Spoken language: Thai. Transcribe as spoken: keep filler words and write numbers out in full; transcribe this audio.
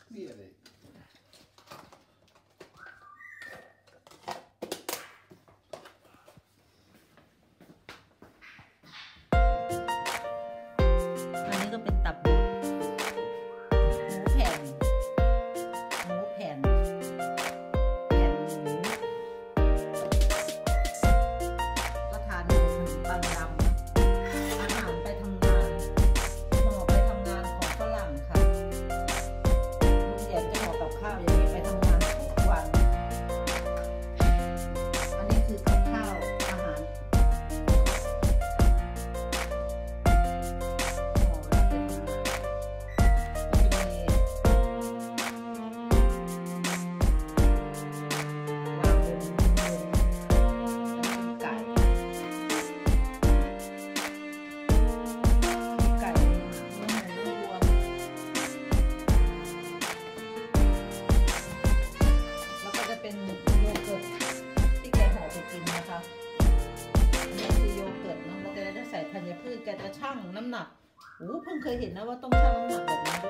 Really? อันนี้ก็เป็นตับบดหมูแผ่นหมูแผ่นแผ่นหมูก็ทานกับขนมปังดำอาหารไปทำงานห่อไปทำงานของฝรั่งค่ะลุงเดี่ยวจะห่อกับข้าวอย่างนี้ไปทำงานทุกวันอันนี้คือกับข้าวอาหารเป็นโยเกิร์ตที่แกห่อไปกินนะคะนี่คือโยเกิร์ตเนาะแล้วแกจะใส่ธัญพืชแกจะชั่งน้ำหนักโอ้เพิ่งเคยเห็นนะว่าต้องชั่งน้ำหนักแบบนี้ด้วย